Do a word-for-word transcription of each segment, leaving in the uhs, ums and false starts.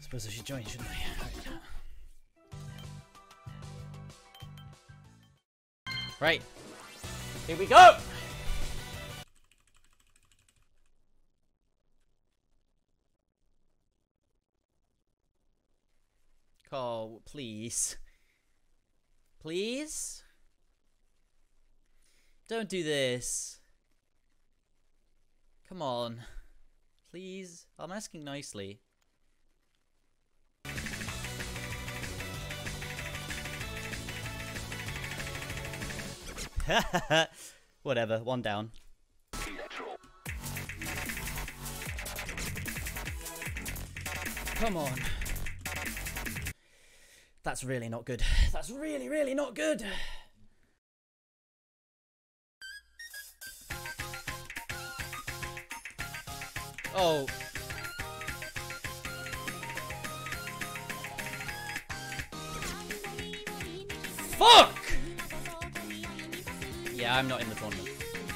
suppose I should join, shouldn't I? Right. Right. Here we go! Oh, please. Please? Don't do this. Come on. Please? I'm asking nicely. Whatever, one down. Come on. That's really not good. That's really, really not good. Oh. Fuck! Yeah, I'm not in the tournament.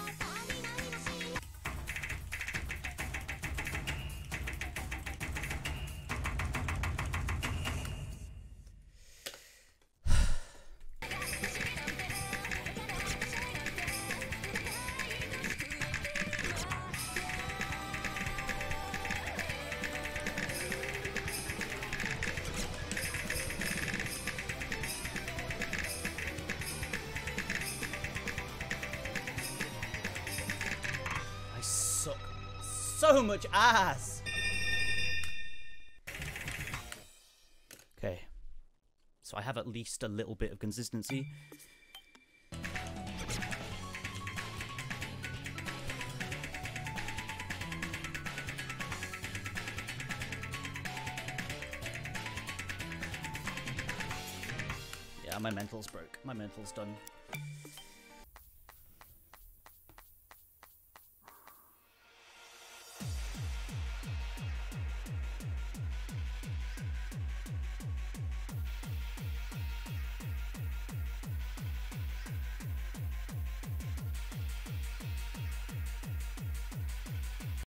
So much ass. Okay, so I have at least a little bit of consistency. Yeah, my mental's broke. My mental's done.